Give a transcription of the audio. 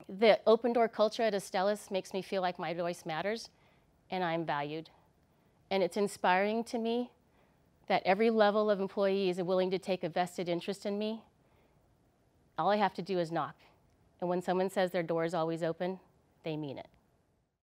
The open door culture at Astellas makes me feel like my voice matters and I'm valued. And it's inspiring to me that every level of employee is willing to take a vested interest in me. All I have to do is knock. And when someone says their door is always open, they mean it.